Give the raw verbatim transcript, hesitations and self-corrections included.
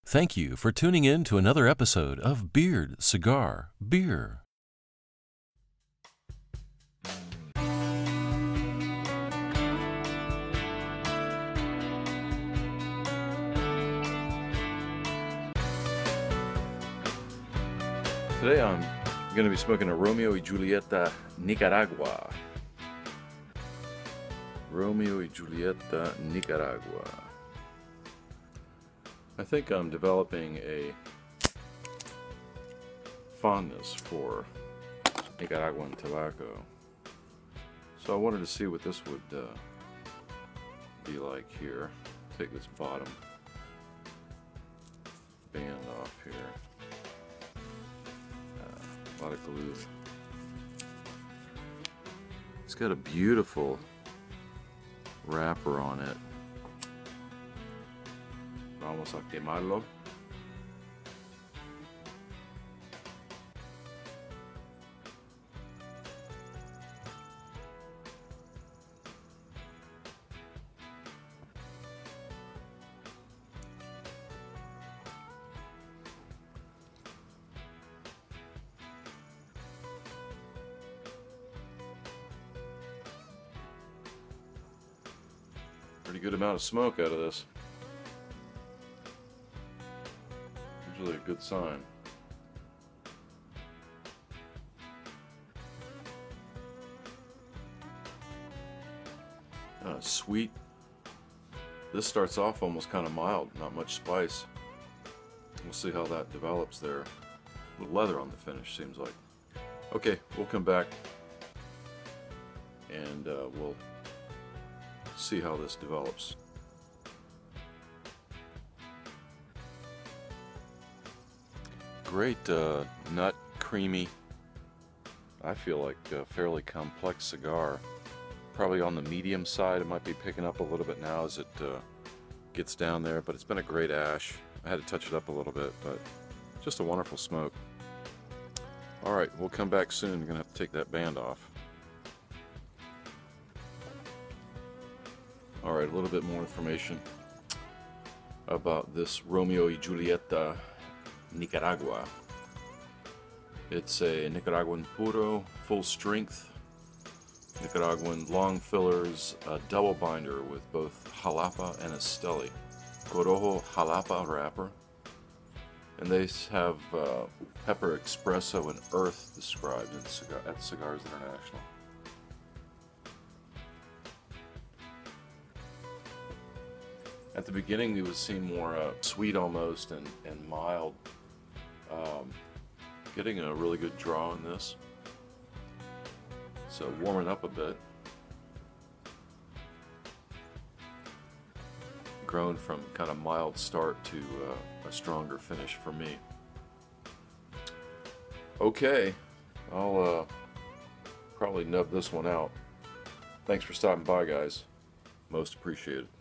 Thank you for tuning in to another episode of Beard, Cigar, Beer. Today I'm going to be smoking a Romeo y Julieta Nicaragua. Romeo y Julieta Nicaragua. I think I'm developing a fondness for Nicaraguan tobacco. So I wanted to see what this would uh, be like here. Take this bottom band off here. Uh, a lot of glue. It's got a beautiful wrapper on it. Vamos a quemarlo. Pretty good amount of smoke out of this. Usually a good sign. Uh, sweet. This starts off almost kind of mild, not much spice. We'll see how that develops there. With leather on the finish, seems like. Okay, we'll come back and uh, we'll see how this develops. Great uh, nut, creamy, I feel like a fairly complex cigar. Probably on the medium side. It might be picking up a little bit now as it uh, gets down there, but it's been a great ash. I had to touch it up a little bit, but just a wonderful smoke. Alright, we'll come back soon. We're going to have to take that band off. Alright, a little bit more information about this Romeo y Julieta Nicaragua. It's a Nicaraguan puro, full strength, Nicaraguan long fillers, a double binder with both Jalapa and Esteli. Corojo Jalapa wrapper. And they have uh, pepper espresso and earth described in cigar at Cigars International. At the beginning, you would seem more uh, sweet almost and, and mild. Um, getting a really good draw in this. So warming up a bit. Grown from kind of mild start to uh, a stronger finish for me. Okay, I'll uh, probably nub this one out. Thanks for stopping by, guys. Most appreciated.